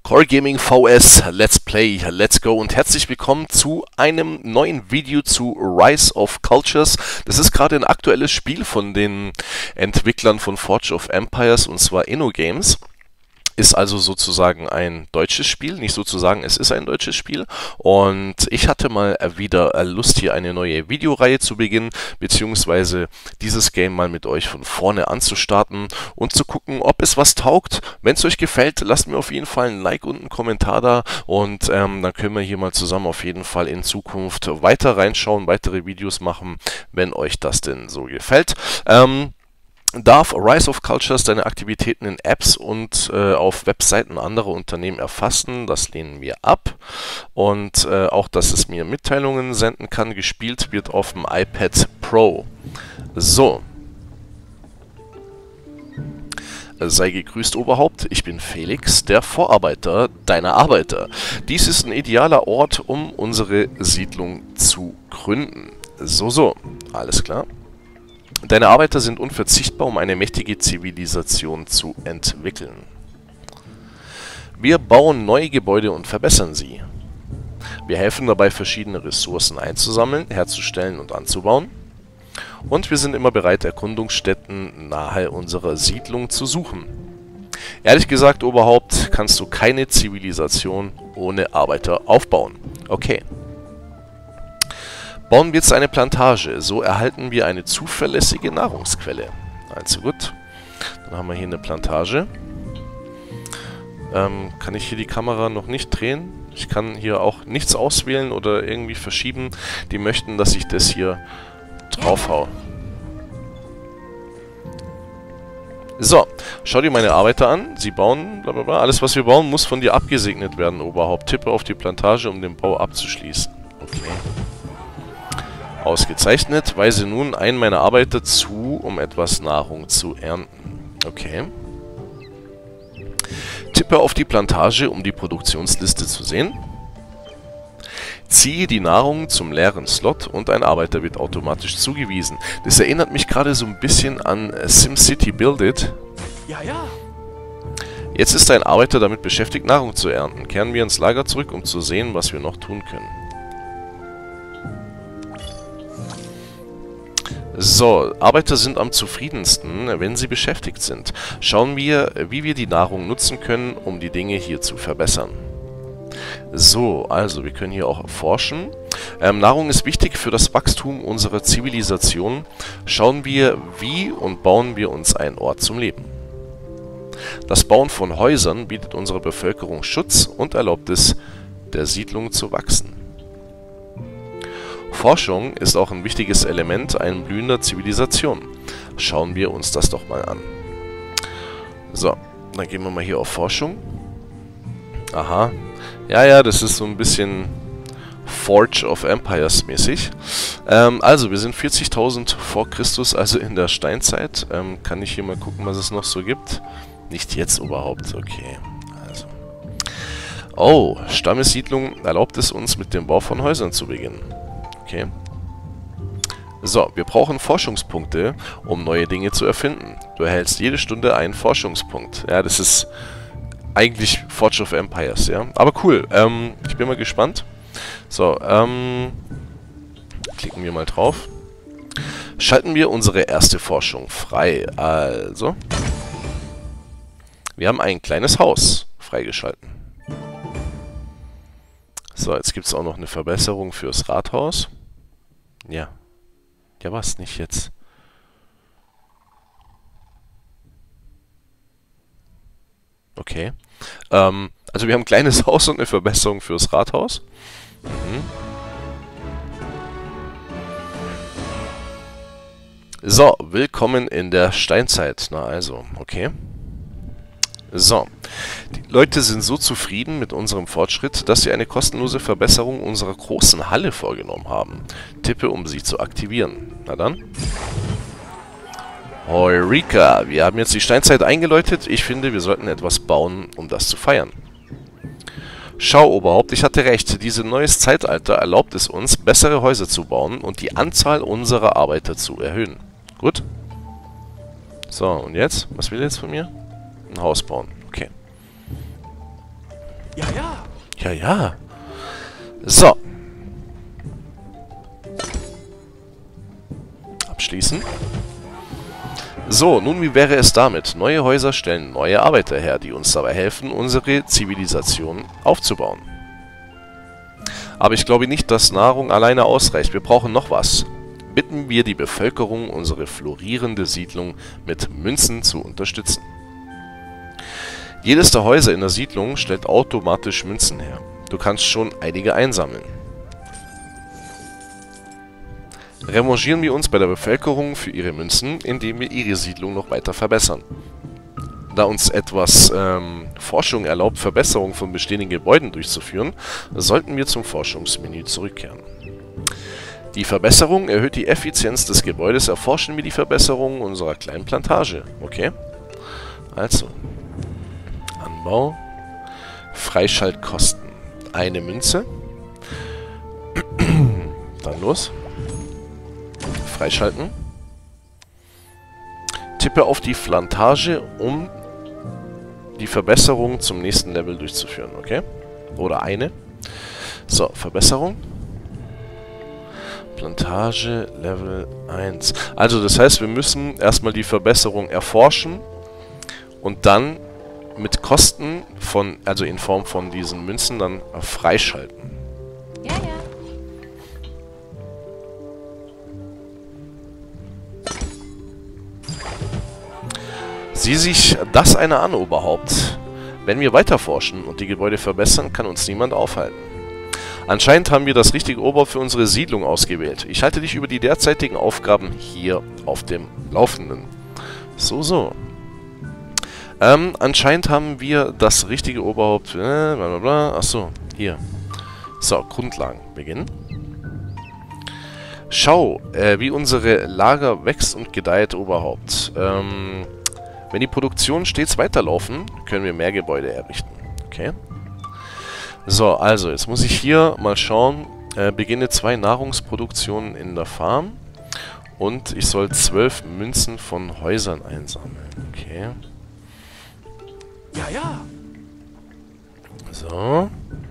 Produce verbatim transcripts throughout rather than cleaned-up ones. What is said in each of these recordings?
Core Gaming V S, Let's Play, Let's Go und herzlich willkommen zu einem neuen Video zu Rise of Cultures. Das ist gerade ein aktuelles Spiel von den Entwicklern von Forge of Empires, und zwar InnoGames. Ist also sozusagen ein deutsches Spiel, nicht sozusagen, es ist ein deutsches Spiel. Und ich hatte mal wieder Lust, hier eine neue Videoreihe zu beginnen, beziehungsweise dieses Game mal mit euch von vorne anzustarten und zu gucken, ob es was taugt. Wenn es euch gefällt, lasst mir auf jeden Fall ein Like und einen Kommentar da, und ähm, dann können wir hier mal zusammen auf jeden Fall in Zukunft weiter reinschauen, weitere Videos machen, wenn euch das denn so gefällt. Ähm, Darf Rise of Cultures deine Aktivitäten in Apps und äh, auf Webseiten anderer Unternehmen erfassen? Das lehnen wir ab. Und äh, auch, dass es mir Mitteilungen senden kann. Gespielt wird auf dem iPad Pro. So. Sei gegrüßt, Oberhaupt. Ich bin Felix, der Vorarbeiter deiner Arbeiter. Dies ist ein idealer Ort, um unsere Siedlung zu gründen. So, so. Alles klar. Deine Arbeiter sind unverzichtbar, um eine mächtige Zivilisation zu entwickeln. Wir bauen neue Gebäude und verbessern sie. Wir helfen dabei, verschiedene Ressourcen einzusammeln, herzustellen und anzubauen. Und wir sind immer bereit, Erkundungsstätten nahe unserer Siedlung zu suchen. Ehrlich gesagt, Oberhaupt, kannst du keine Zivilisation ohne Arbeiter aufbauen. Okay. Bauen wir jetzt eine Plantage, so erhalten wir eine zuverlässige Nahrungsquelle. Also gut, dann haben wir hier eine Plantage. Ähm, kann ich hier die Kamera noch nicht drehen? Ich kann hier auch nichts auswählen oder irgendwie verschieben. Die möchten, dass ich das hier drauf hau. So, schau dir meine Arbeiter an. Sie bauen, blablabla. Alles, was wir bauen, muss von dir abgesegnet werden, Oberhaupt. Tippe auf die Plantage, um den Bau abzuschließen. Okay. Ausgezeichnet. Weise nun einen meiner Arbeiter zu, um etwas Nahrung zu ernten. Okay. Tippe auf die Plantage, um die Produktionsliste zu sehen. Ziehe die Nahrung zum leeren Slot und ein Arbeiter wird automatisch zugewiesen. Das erinnert mich gerade so ein bisschen an SimCity Build It. Ja, ja. Jetzt ist ein Arbeiter damit beschäftigt, Nahrung zu ernten. Kehren wir ins Lager zurück, um zu sehen, was wir noch tun können. So, Arbeiter sind am zufriedensten, wenn sie beschäftigt sind. Schauen wir, wie wir die Nahrung nutzen können, um die Dinge hier zu verbessern. So, also wir können hier auch erforschen. Ähm, Nahrung ist wichtig für das Wachstum unserer Zivilisation. Schauen wir, wie und bauen wir uns einen Ort zum Leben. Das Bauen von Häusern bietet unserer Bevölkerung Schutz und erlaubt es, der Siedlung zu wachsen. Forschung ist auch ein wichtiges Element einer blühender Zivilisation. Schauen wir uns das doch mal an. So, dann gehen wir mal hier auf Forschung. Aha. Ja, ja, das ist so ein bisschen Forge of Empires mäßig. Ähm, also, wir sind vierzigtausend vor Christus, also in der Steinzeit. Ähm, kann ich hier mal gucken, was es noch so gibt? Nicht jetzt überhaupt, okay. Also. Oh, Stammessiedlung erlaubt es uns, mit dem Bau von Häusern zu beginnen. Okay. So, wir brauchen Forschungspunkte, um neue Dinge zu erfinden. Du erhältst jede Stunde einen Forschungspunkt. Ja, das ist eigentlich Forge of Empires, ja. Aber cool, ähm, ich bin mal gespannt. So, ähm, klicken wir mal drauf. Schalten wir unsere erste Forschung frei. Also, wir haben ein kleines Haus freigeschalten. So, jetzt gibt es auch noch eine Verbesserung fürs Rathaus. Ja. Ja, was? Nicht jetzt. Okay. Ähm, also wir haben ein kleines Haus und eine Verbesserung fürs Rathaus. Mhm. So, willkommen in der Steinzeit. Na also, okay. So, die Leute sind so zufrieden mit unserem Fortschritt, dass sie eine kostenlose Verbesserung unserer großen Halle vorgenommen haben. Tippe, um sie zu aktivieren. Na dann. Heureka, wir haben jetzt die Steinzeit eingeläutet. Ich finde, wir sollten etwas bauen, um das zu feiern. Schau, Oberhaupt, ich hatte recht. Dieses neues Zeitalter erlaubt es uns, bessere Häuser zu bauen und die Anzahl unserer Arbeiter zu erhöhen. Gut. So, und jetzt? Was will er jetzt von mir? Ein Haus bauen. Okay. Ja, ja. Ja, ja. So. Abschließen. So, nun wie wäre es damit? Neue Häuser stellen neue Arbeiter her, die uns dabei helfen, unsere Zivilisation aufzubauen. Aber ich glaube nicht, dass Nahrung alleine ausreicht. Wir brauchen noch was. Bitten wir die Bevölkerung, unsere florierende Siedlung mit Münzen zu unterstützen. Jedes der Häuser in der Siedlung stellt automatisch Münzen her. Du kannst schon einige einsammeln. Revanchieren wir uns bei der Bevölkerung für ihre Münzen, indem wir ihre Siedlung noch weiter verbessern. Da uns etwas ähm, Forschung erlaubt, Verbesserungen von bestehenden Gebäuden durchzuführen, sollten wir zum Forschungsmenü zurückkehren. Die Verbesserung erhöht die Effizienz des Gebäudes. Erforschen wir die Verbesserung unserer kleinen Plantage. Okay. Also. Anbau. Freischaltkosten. Eine Münze. Dann los. Freischalten. Tippe auf die Plantage, um die Verbesserung zum nächsten Level durchzuführen. Okay. Oder eine. So, Verbesserung. Plantage Level eins. Also das heißt, wir müssen erstmal die Verbesserung erforschen und dann mit Kosten von, also in Form von diesen Münzen, dann freischalten. Ja, ja. Sieh sich das einer an, Oberhaupt. Wenn wir weiter forschen und die Gebäude verbessern, kann uns niemand aufhalten. Anscheinend haben wir das richtige Oberhaupt für unsere Siedlung ausgewählt. Ich halte dich über die derzeitigen Aufgaben hier auf dem Laufenden. So, so. Ähm, anscheinend haben wir das richtige Oberhaupt... Äh, blablabla. Achso, hier. So, Grundlagen. Beginnen. Schau, äh, wie unsere Lager wächst und gedeiht, Oberhaupt. Ähm, wenn die Produktionen stets weiterlaufen, können wir mehr Gebäude errichten. Okay. So, also, jetzt muss ich hier mal schauen. Äh, beginne zwei Nahrungsproduktionen in der Farm. Und ich soll zwölf Münzen von Häusern einsammeln. Okay. Ja, ja. So.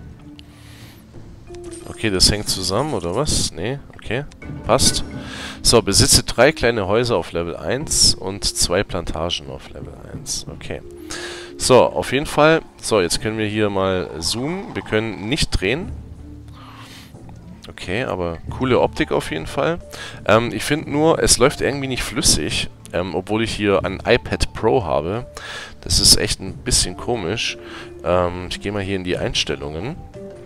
Okay, das hängt zusammen, oder was? Nee, okay. Passt. So, besitze drei kleine Häuser auf Level eins und zwei Plantagen auf Level eins. Okay. So, auf jeden Fall. So, jetzt können wir hier mal zoomen. Wir können nicht drehen. Okay, aber coole Optik auf jeden Fall. Ähm, ich finde nur, es läuft irgendwie nicht flüssig, ähm, obwohl ich hier ein iPad Pro habe. Das ist echt ein bisschen komisch. Ähm, ich gehe mal hier in die Einstellungen.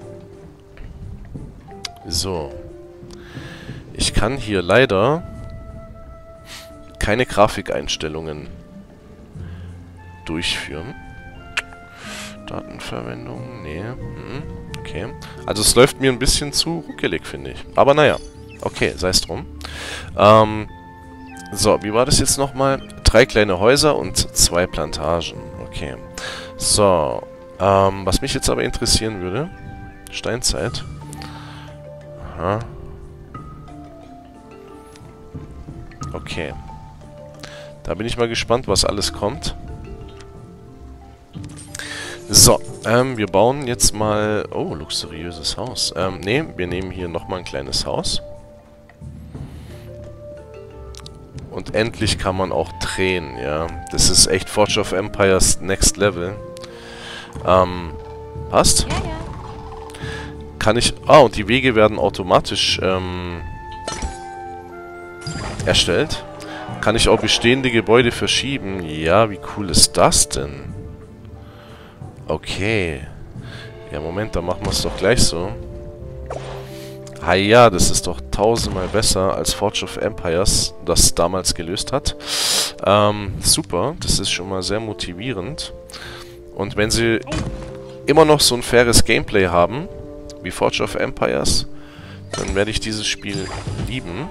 So. Ich kann hier leider keine Grafikeinstellungen durchführen. Datenverwendung, nee. Hm, okay. Also es läuft mir ein bisschen zu ruckelig, finde ich. Aber naja. Okay, sei es drum. Ähm, so, wie war das jetzt nochmal? Drei kleine Häuser und zwei Plantagen. Okay. So. Ähm, was mich jetzt aber interessieren würde. Steinzeit. Aha. Okay. Da bin ich mal gespannt, was alles kommt. So, ähm, wir bauen jetzt mal... Oh, luxuriöses Haus. Ähm, nee, wir nehmen hier nochmal ein kleines Haus. Und endlich kann man auch drehen, ja. Das ist echt Forge of Empires Next Level. Ähm, passt? Ja, ja. Kann ich... Ah, und die Wege werden automatisch, ähm... erstellt. Kann ich auch bestehende Gebäude verschieben? Ja, wie cool ist das denn? Okay. Ja, Moment, dann machen wir es doch gleich so. Ah ja, das ist doch tausendmal besser, als Forge of Empires das damals gelöst hat. Ähm, super, das ist schon mal sehr motivierend. Und wenn sie immer noch so ein faires Gameplay haben, wie Forge of Empires, dann werde ich dieses Spiel lieben.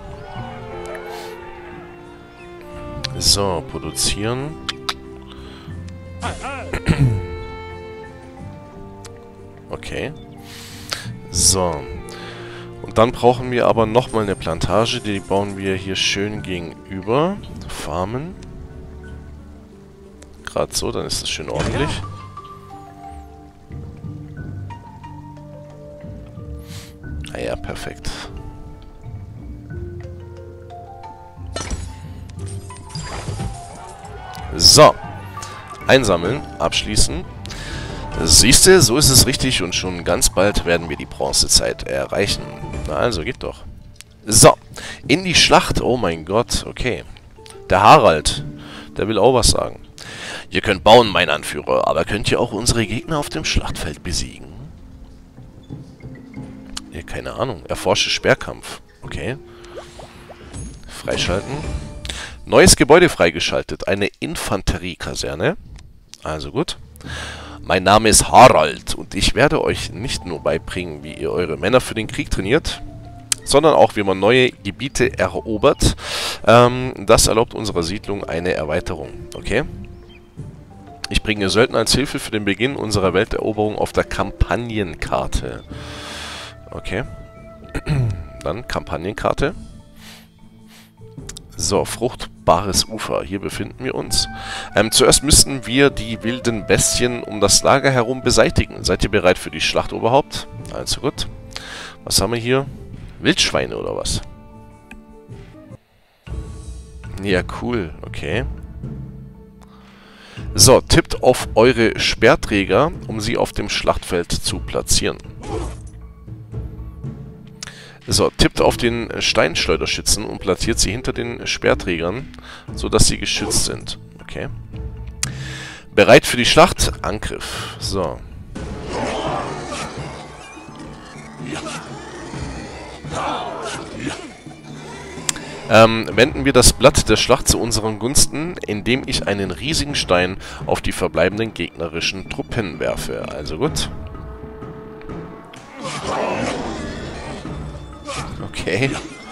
So, produzieren. Okay. So. Und dann brauchen wir aber nochmal eine Plantage. Die bauen wir hier schön gegenüber. Farmen. Gerade so, dann ist das schön ordentlich. Ah ja, perfekt. So. Einsammeln, abschließen. Siehste, so ist es richtig und schon ganz bald werden wir die Bronzezeit erreichen. Na also, geht doch. So, in die Schlacht. Oh mein Gott, okay. Der Harald, der will auch was sagen. Ihr könnt bauen, mein Anführer, aber könnt ihr auch unsere Gegner auf dem Schlachtfeld besiegen? Ja, keine Ahnung. Erforsche Sperrkampf. Okay. Freischalten. Neues Gebäude freigeschaltet. Eine Infanteriekaserne. Also gut. Mein Name ist Harald und ich werde euch nicht nur beibringen, wie ihr eure Männer für den Krieg trainiert, sondern auch, wie man neue Gebiete erobert. Ähm, das erlaubt unserer Siedlung eine Erweiterung. Okay? Ich bringe Söldner als Hilfe für den Beginn unserer Welteroberung auf der Kampagnenkarte. Okay. Dann Kampagnenkarte. So, fruchtbares Ufer. Hier befinden wir uns. Ähm, zuerst müssten wir die wilden Bestien um das Lager herum beseitigen. Seid ihr bereit für die Schlacht überhaupt? Also gut. Was haben wir hier? Wildschweine oder was? Ja, cool. Okay. So, tippt auf eure Speerträger, um sie auf dem Schlachtfeld zu platzieren. So, tippt auf den Steinschleuderschützen und platziert sie hinter den Speerträgern, sodass sie geschützt sind. Okay. Bereit für die Schlacht? Angriff. So. Ähm, wenden wir das Blatt der Schlacht zu unseren Gunsten, indem ich einen riesigen Stein auf die verbleibenden gegnerischen Truppen werfe. Also gut. Okay.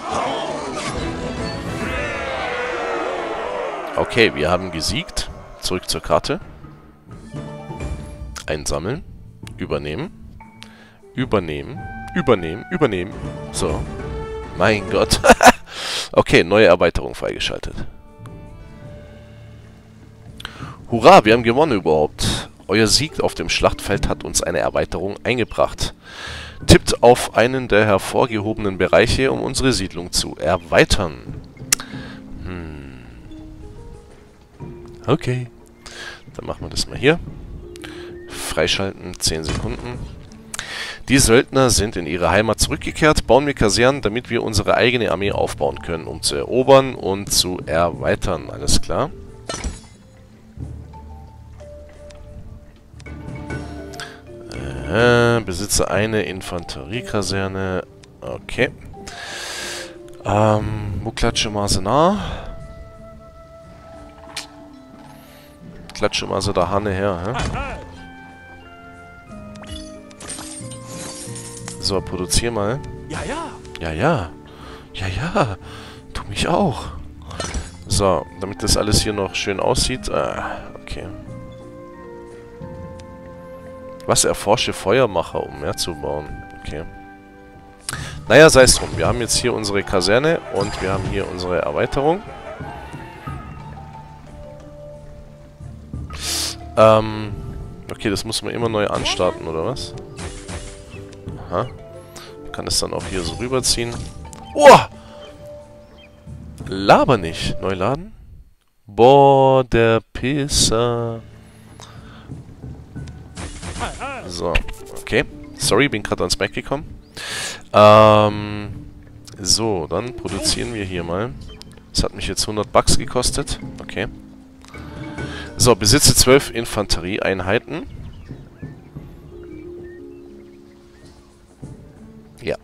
Okay, wir haben gesiegt. Zurück zur Karte. Einsammeln. Übernehmen. Übernehmen. Übernehmen. Übernehmen. So. Mein Gott. Okay, neue Erweiterung freigeschaltet. Hurra, wir haben gewonnen überhaupt. Euer Sieg auf dem Schlachtfeld hat uns eine Erweiterung eingebracht. Tippt auf einen der hervorgehobenen Bereiche, um unsere Siedlung zu erweitern. Hm. Okay. Dann machen wir das mal hier. Freischalten, zehn Sekunden. Die Söldner sind in ihre Heimat zurückgekehrt. Bauen wir Kasernen, damit wir unsere eigene Armee aufbauen können, um zu erobern und zu erweitern. Alles klar. Äh, besitze eine Infanteriekaserne. Okay. Ähm, wo klatsche Masenar? Klatsche Mase da Hanne her, hä? So, produzier mal. Ja, ja. Ja, ja. Ja, ja. Tu mich auch. So, damit das alles hier noch schön aussieht. Ah, okay. Was? Erforsche Feuermacher, um mehr zu bauen. Okay. Naja, sei es drum. Wir haben jetzt hier unsere Kaserne und wir haben hier unsere Erweiterung. Ähm, okay, das muss man immer neu anstarten, oder was? Aha. Man kann es dann auch hier so rüberziehen. Oh! Laber nicht. Neu laden? Boah, der Pisser. So, okay. Sorry, bin gerade ans Mac gekommen. Ähm, so, dann produzieren wir hier mal. Das hat mich jetzt hundert Bucks gekostet. Okay. So, besitze zwölf Infanterieeinheiten. Ja.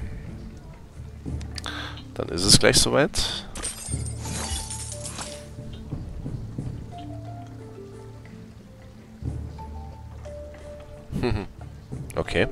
Dann ist es gleich soweit. Okay.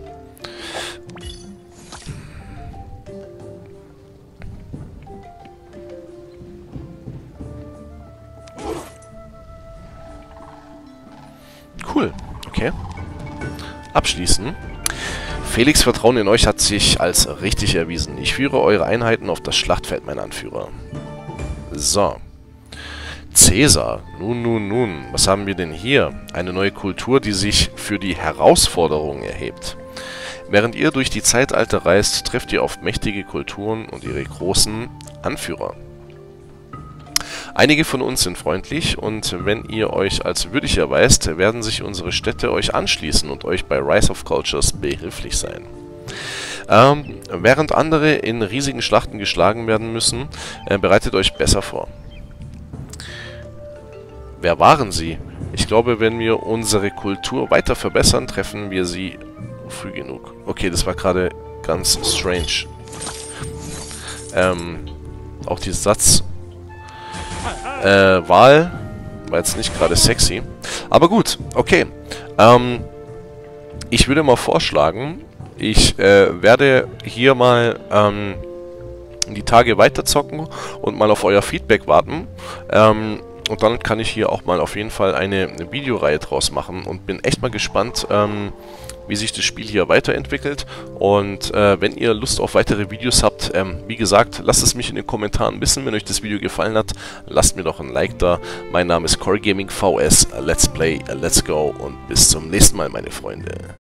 Cool. Okay. Abschließen. Felix' Vertrauen in euch hat sich als richtig erwiesen. Ich führe eure Einheiten auf das Schlachtfeld, mein Anführer. So. Cäsar. Nun, nun, nun. Was haben wir denn hier? Eine neue Kultur, die sich für die Herausforderungen erhebt. Während ihr durch die Zeitalter reist, trefft ihr auf mächtige Kulturen und ihre großen Anführer. Einige von uns sind freundlich und wenn ihr euch als würdig erweist, werden sich unsere Städte euch anschließen und euch bei Rise of Cultures behilflich sein. Ähm, während andere in riesigen Schlachten geschlagen werden müssen, äh, bereitet euch besser vor. Wer waren sie? Ich glaube, wenn wir unsere Kultur weiter verbessern, treffen wir sie früh genug. Okay, das war gerade ganz strange. Ähm, auch die Satz äh, Wahl war jetzt nicht gerade sexy. Aber gut, okay. Ähm, ich würde mal vorschlagen, ich äh, werde hier mal ähm, die Tage weiterzocken und mal auf euer Feedback warten. Ähm, und dann kann ich hier auch mal auf jeden Fall eine, eine Videoreihe draus machen und bin echt mal gespannt, ähm, wie sich das Spiel hier weiterentwickelt. Und äh, wenn ihr Lust auf weitere Videos habt, ähm, wie gesagt, lasst es mich in den Kommentaren wissen. Wenn euch das Video gefallen hat, lasst mir doch ein Like da. Mein Name ist Core Gaming V S. Let's play, let's go und bis zum nächsten Mal, meine Freunde.